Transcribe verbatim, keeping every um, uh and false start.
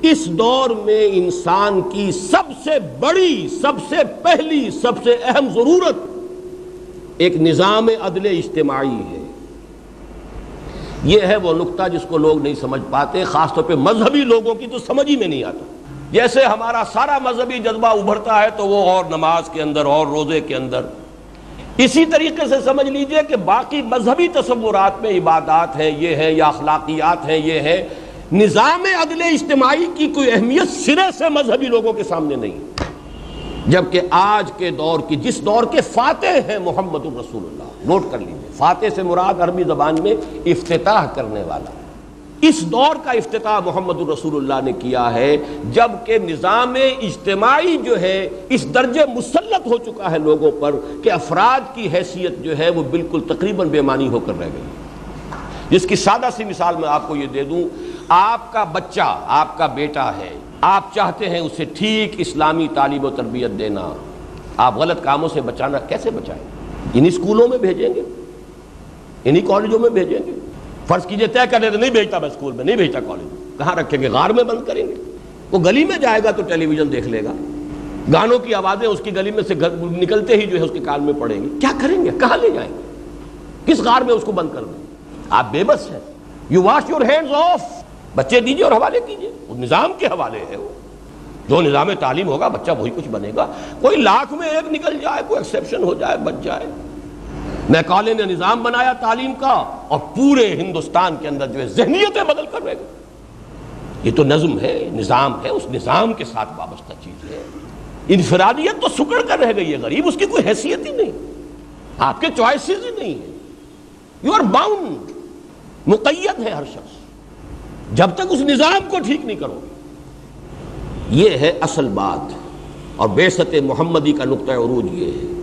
اس دور میں انسان کی سب سے بڑی، سب سے پہلی، سب سے اہم ضرورت ایک نظام عدل اجتماعی ہے۔ یہ ہے وہ نقطہ جس کو لوگ نہیں سمجھ پاتے، خاص طور پہ مذہبی لوگوں کی تو سمجھ ہی میں نہیں آتا۔ جیسے ہمارا سارا مذہبی جذبہ ابھرتا ہے تو وہ اور نماز کے اندر اور روزے کے اندر، اسی طریقے سے سمجھ لیجئے کہ باقی مذہبی تصورات میں عبادات ہیں، یہ ہے، یا اخلاقیات ہیں، یہ ہے، نظام عدل اجتماعی کی کوئی اہمیت سرے سے مذہبی لوگوں کے سامنے نہیں، جبکہ آج کے دور کی، جس دور کے فاتح ہیں محمد الرسول اللہ، نوٹ کر لیجیے، فاتح سے مراد عربی زبان میں افتتاح کرنے والا، اس دور کا افتتاح محمد الرسول اللہ نے کیا ہے، جبکہ نظام اجتماعی جو ہے اس درجے مسلط ہو چکا ہے لوگوں پر کہ افراد کی حیثیت جو ہے وہ بالکل تقریباً بے معنی ہو کر رہ گئی۔ جس کی سادہ سی مثال میں آپ کو یہ دے دوں، آپ کا بچہ، آپ کا بیٹا ہے، آپ چاہتے ہیں اسے ٹھیک اسلامی تعلیم و تربیت دینا، آپ غلط کاموں سے بچانا کیسے بچائیں؟ انہی اسکولوں میں بھیجیں گے، انہی کالجوں میں بھیجیں گے۔ فرض کیجئے طے کر لیتے نہیں بھیجتا میں اسکول میں، نہیں بھیجتا کالج میں، کہاں رکھیں گے؟ غار میں بند کریں گے۔ وہ گلی میں جائے گا تو ٹیلی ویژن دیکھ لے گا، گانوں کی آوازیں اس کی گلی میں سے نکلتے ہی جو ہے اس کے کان میں پڑیں گے، کیا کریں گے؟ کہاں لے جائیں گے؟ کس غار میں اس کو بند کر دیں؟ آپ بے بس ہیں۔ You wash your hands off, بچے دیجئے اور حوالے کیجئے، وہ نظام کے حوالے ہے، وہ جو نظام تعلیم ہوگا بچہ وہی کچھ بنے گا۔ کوئی لاکھ میں ایک نکل جائے، کوئی ایکسیپشن ہو جائے، بچ جائے۔ میکالے نے نظام بنایا تعلیم کا اور پورے ہندوستان کے اندر جو ہے ذہنیتیں بدل کر رہ گئی۔ یہ تو نظم ہے، نظام ہے، اس نظام کے ساتھ وابستہ چیز ہے۔ انفرادیت تو سکڑ کر رہ گئی ہے، غریب اس کی کوئی حیثیت ہی نہیں، آپ کے چوائسز ہی نہیں ہیں، یو آر باؤنڈ، مقید ہے ہر شخص جب تک اس نظام کو ٹھیک نہیں کرو گے۔ یہ ہے اصل بات، اور بعثت محمدی کا نقطہ عروج یہ ہے۔